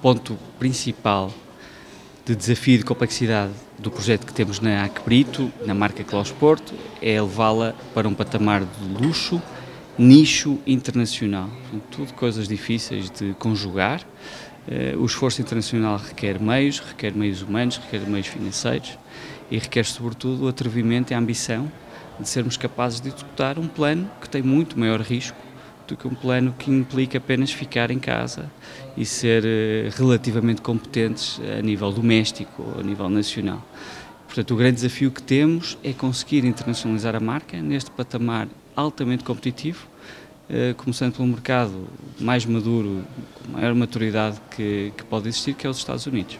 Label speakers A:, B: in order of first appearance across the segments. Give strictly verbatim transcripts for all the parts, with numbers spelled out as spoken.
A: ponto principal de desafio e de complexidade do projeto que temos na Acbrito, na marca Closporto, é levá-la para um patamar de luxo, nicho internacional. Tudo coisas difíceis de conjugar. O esforço internacional requer meios, requer meios humanos, requer meios financeiros e requer, sobretudo, o atrevimento e a ambição de sermos capazes de executar um plano que tem muito maior risco do que um plano que implica apenas ficar em casa e ser relativamente competentes a nível doméstico ou a nível nacional. Portanto, o grande desafio que temos é conseguir internacionalizar a marca neste patamar altamente competitivo, começando pelo mercado mais maduro, com maior maturidade que, que pode existir, que é os Estados Unidos.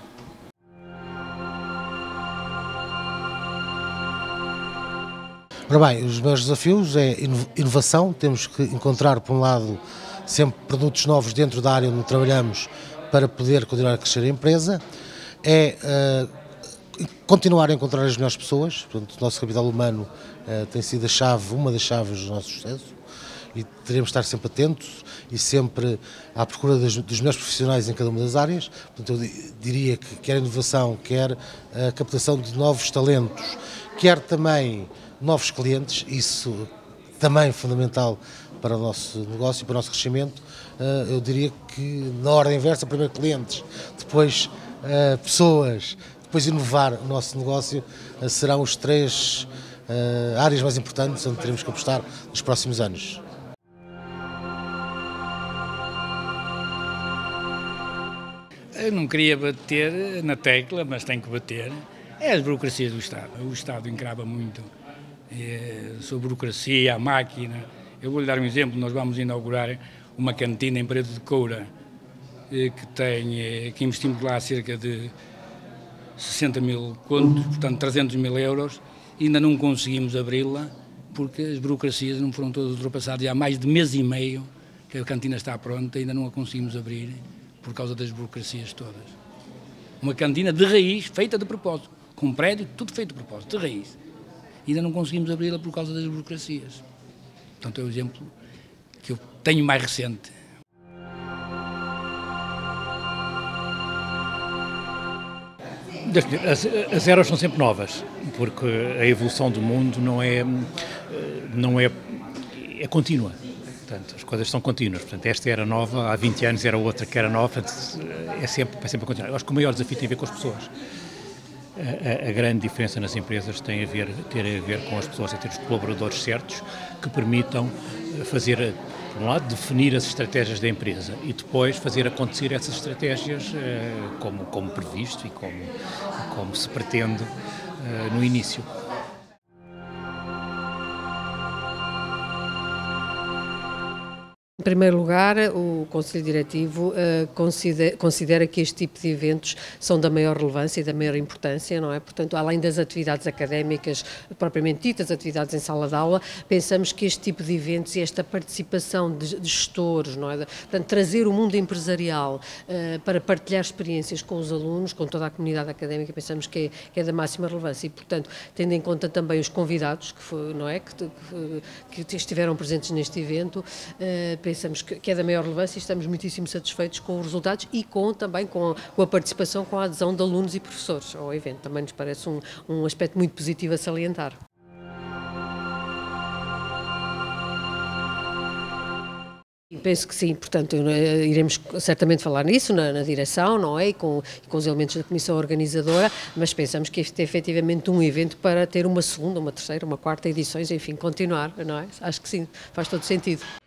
B: Ora bem, os meus desafios é inovação, temos que encontrar, por um lado, sempre produtos novos dentro da área onde trabalhamos para poder continuar a crescer a empresa, é uh, continuar a encontrar as melhores pessoas, portanto, o nosso capital humano uh, tem sido a chave, uma das chaves do nosso sucesso e teremos de estar sempre atentos e sempre à procura dos, dos melhores profissionais em cada uma das áreas. Portanto, eu diria que quer a inovação, quer a captação de novos talentos, quer também novos clientes, isso também é fundamental para o nosso negócio e para o nosso crescimento. Eu diria que na ordem inversa, primeiro clientes, depois pessoas, depois inovar o nosso negócio, serão os três áreas mais importantes onde teremos que apostar nos próximos anos.
C: Eu não queria bater na tecla, mas tenho que bater. É as burocracias do Estado. O Estado encrava muito é, sobre a burocracia, a máquina. Eu vou-lhe dar um exemplo. Nós vamos inaugurar uma cantina em Parede de Coura é, que, tem, é, que investimos lá cerca de sessenta mil contos, portanto trezentos mil euros, e ainda não conseguimos abri-la porque as burocracias não foram todas ultrapassadas. E há mais de mês e meio que a cantina está pronta e ainda não a conseguimos abrir por causa das burocracias todas. Uma cantina de raiz, feita de propósito, com um prédio, tudo feito de propósito, de raiz. E ainda não conseguimos abri-la por causa das burocracias. Portanto, é o exemplo que eu tenho mais recente.
D: As, as eras são sempre novas, porque a evolução do mundo não é, não é, é contínua. Portanto, as coisas são contínuas. Portanto, esta era nova, há vinte anos era outra que era nova, é sempre, é sempre a continuar. Eu acho que o maior desafio tem a ver com as pessoas. A, a, a grande diferença nas empresas tem a ver, ter a ver com as pessoas, é ter os colaboradores certos que permitam fazer, por um lado, definir as estratégias da empresa e depois fazer acontecer essas estratégias como, como previsto e como, como se pretende no início.
E: Em primeiro lugar, o Conselho Diretivo uh, considera, considera que este tipo de eventos são da maior relevância e da maior importância, não é? Portanto, além das atividades académicas propriamente ditas, atividades em sala de aula, pensamos que este tipo de eventos e esta participação de, de gestores, não é? Portanto, trazer o mundo empresarial uh, para partilhar experiências com os alunos, com toda a comunidade académica, pensamos que é, que é da máxima relevância e, portanto, tendo em conta também os convidados que, foi, não é? que, que, que estiveram presentes neste evento, uh, pensamos que é da maior relevância e estamos muitíssimo satisfeitos com os resultados e com, também com, com a participação, com a adesão de alunos e professores ao evento. Também nos parece um, um aspecto muito positivo a salientar. Penso que sim, portanto, iremos certamente falar nisso na, na direção, não é? E com, e com os elementos da comissão organizadora, mas pensamos que este é efetivamente um evento para ter uma segunda, uma terceira, uma quarta edições, enfim, continuar, não é? Acho que sim, faz todo sentido.